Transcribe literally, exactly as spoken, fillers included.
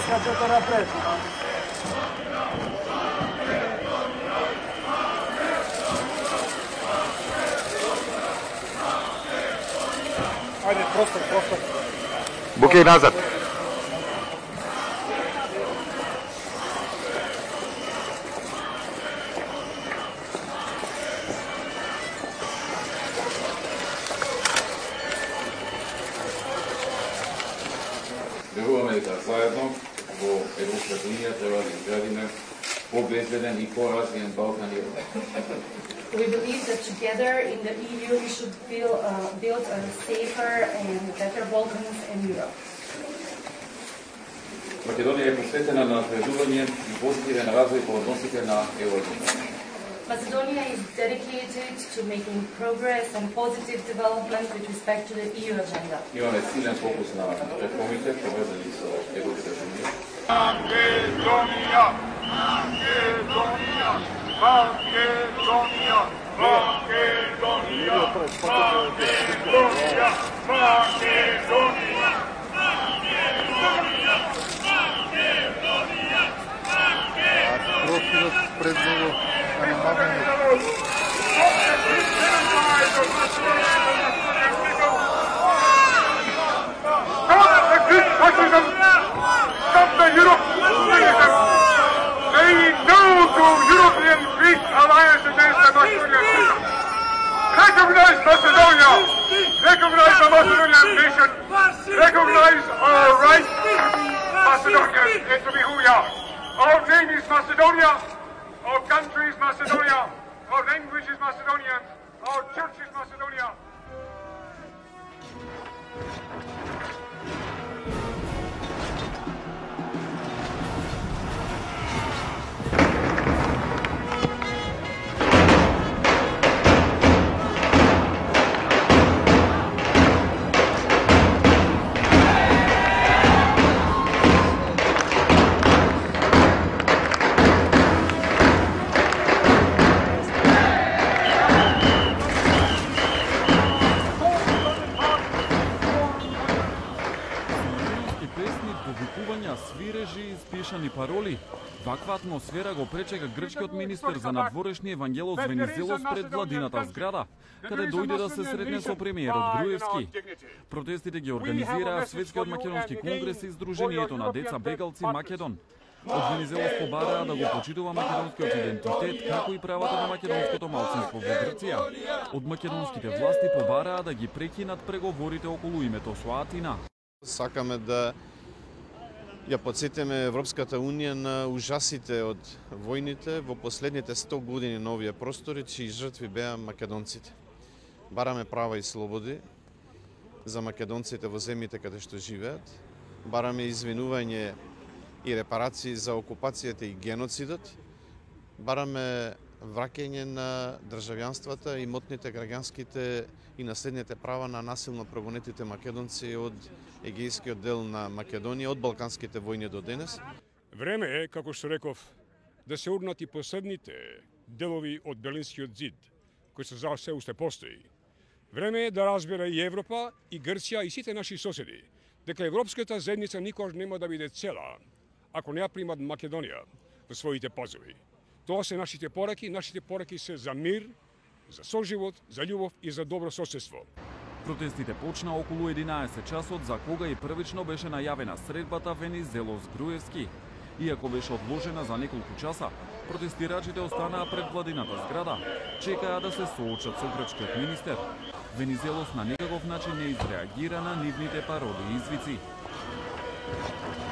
Скачете напред. Ajde, prostor, prostor. Bukej nazad. Verujeme da zajedno vo Evropska unija treba da izgradime pobezbeden I porazvijen Balkan i Evropa. We believe that together in the E U we should build, uh, build a safer and better Balkans and Europe. Makedonija je posvetena na napredovanje I pozitiven razvoj po odnosite na Evropu. Macedonia is dedicated to making progress and positive development with respect to the E U agenda. Imаме силен фокус на реформите, повезани со Европската унија. Makedonija! Makedonija! Makedonija! Makedonija! Makedonija! Makedonija! Prostorът пред него е намагане. Stop the European They no to European peace alliance against the Macedonian nation. Recognize Macedonia. Recognize the Macedonian nation. Recognize our right, Macedonians, and to be who we are. Our name is Macedonia. Our country is Macedonia. Our language is Macedonian. Our church is Macedonia. Свирежи, спишани пароли. Ваква атмосфера го пречека грчкиот министер за надворешни Евангелос Венизелос пред владината зграда, каде дојде да се сретне со премиерот Груевски. Протестите ги организираа Светскиот македонски конгрес и Сдруженијето на деца бегалци Македон. Од Венизелос побараа да го почитува македонскиот идентитет, како и правата на македонското малцинство во Грција. Од македонските власти побараа да ги прекинат преговорите околу името со Атина. Сакаме да ја подсетиме Европската унија на ужасите од војните во последните сто години на овие простори, чии жртви беа македонците. Бараме права и слободи за македонците во земјите каде што живеат. Бараме извинување и репарации за окупацијата и геноцидот. Бараме враќање на државјанствата, имотните, граѓанските и наследните права на насилно прогонетите македонци од егејскиот дел на Македонија, од балканските војни до денес. Време е, како што реков, да се урнати последните делови од Берлинскиот зид, кој се за се уште постои. Време е да разбера и Европа, и Грција, и сите наши соседи, дека Европската заедница никогаш нема да биде цела, ако не ја примат Македонија во своите пазови. Тоа се нашите пораки, нашите пораки се за мир, за соживот, за љубов и за добро соседство. Протестите почна околу единаесет часот, за кога и првично беше најавена средбата Венизелос-Груевски. Иако беше одложена за неколку часа, протестирачите останаа пред владината зграда. Чекаа да се соочат со грчкиот министер. Венизелос на некаков начин не изреагира на нивните пароли и извици.